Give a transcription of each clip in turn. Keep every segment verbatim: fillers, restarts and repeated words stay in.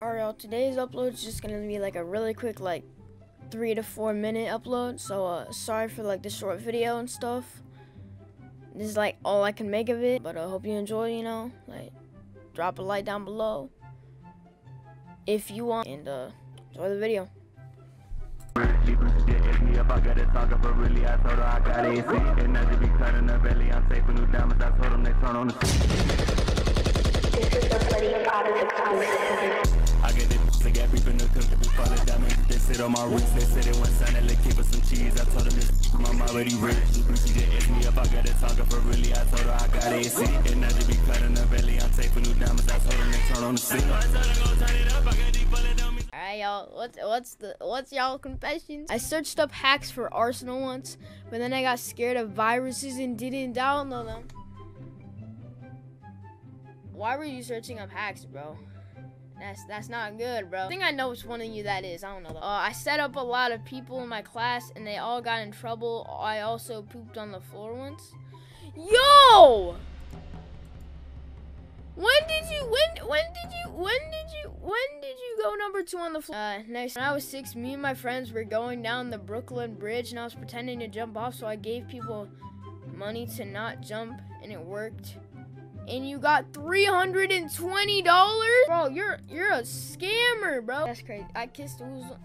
Alright, y'all, today's upload is just gonna be like a really quick, like three to four minute upload. So uh sorry for like the short video and stuff. This is like all I can make of it, but I uh, hope you enjoy, you know. Like, drop a like down below if you want, and uh enjoy the video. I get it, they got people in the country, we follow diamonds, they sit on my wrist, they said it one sign, they keep us some cheese, I told them this, I'm already rich, she just asked me if I got it talking for really, I told her I got A C, and now they be cutting the belly, I'm taking new diamonds, I told them they turn on the seat. Alright, y'all, what's, what's the, what's y'all confessions? I searched up hacks for Arsenal once, but then I got scared of viruses and didn't download them. Why were you searching up hacks, bro? That's that's not good, bro. I think I know which one of you that is. I don't know. Uh, I set up a lot of people in my class, and they all got in trouble. I also pooped on the floor once. Yo! When did you? When? When did you? When did you? When did you go number two on the floor? Uh, next, when I was six, me and my friends were going down the Brooklyn Bridge, and I was pretending to jump off. So I gave people money to not jump, and it worked. And you got three hundred twenty dollars? Bro, you're you're a scammer, bro. That's crazy. I kissed Oozle.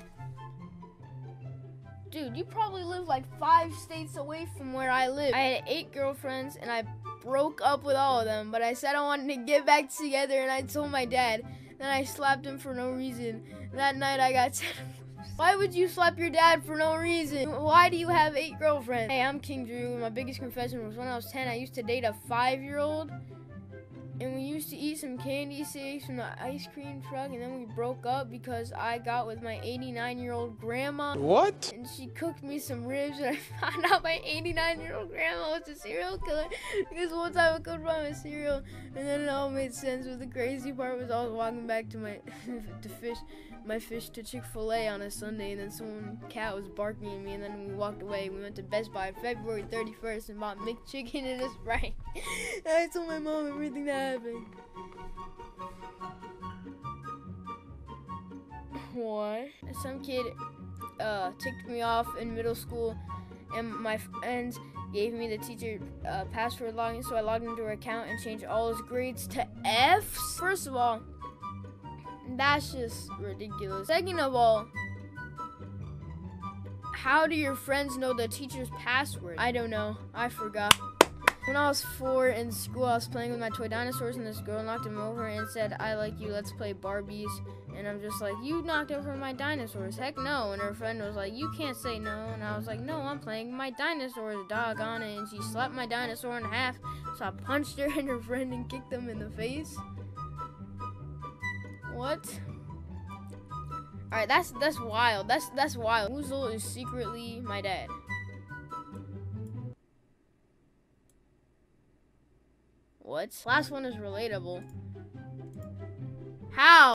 Dude, you probably live like five states away from where I live. I had eight girlfriends, and I broke up with all of them. But I said I wanted to get back together, and I told my dad. Then I slapped him for no reason. That night, I got ten. Why would you slap your dad for no reason? Why do you have eight girlfriends? Hey, I'm King Drew. My biggest confession was when I was ten, I used to date a five-year-old. And we used to eat some candy sticks from the ice cream truck, and then we broke up because I got with my eighty-nine-year-old grandma. What? And she cooked me some ribs, and I found out my eighty-nine-year-old grandma was a serial killer because one time I cooked my cereal, and then it all made sense. But the crazy part was I was walking back to my to fish, my fish to Chick-fil-A on a Sunday, and then some cat was barking at me, and then we walked away. We went to Best Buy February thirty-first and bought McChicken and a Sprite. And I told my mom everything that happened. What? Some kid uh, ticked me off in middle school, and my friends gave me the teacher uh, password login, so I logged into her account and changed all his grades to F's. First of all, that's just ridiculous. Second of all, how do your friends know the teacher's password? I don't know. I forgot. When I was four in school, I was playing with my toy dinosaurs, and this girl knocked him over and said, "I like you, let's play Barbies." And I'm just like, "You knocked over my dinosaurs? Heck no." And her friend was like, "You can't say no." And I was like, "No, I'm playing with my dinosaurs, doggone it." And she slapped my dinosaur in half, so I punched her and her friend and kicked them in the face. What? Alright, that's that's wild. That's that's wild. Oozle is secretly my dad. What? Last one is relatable. How?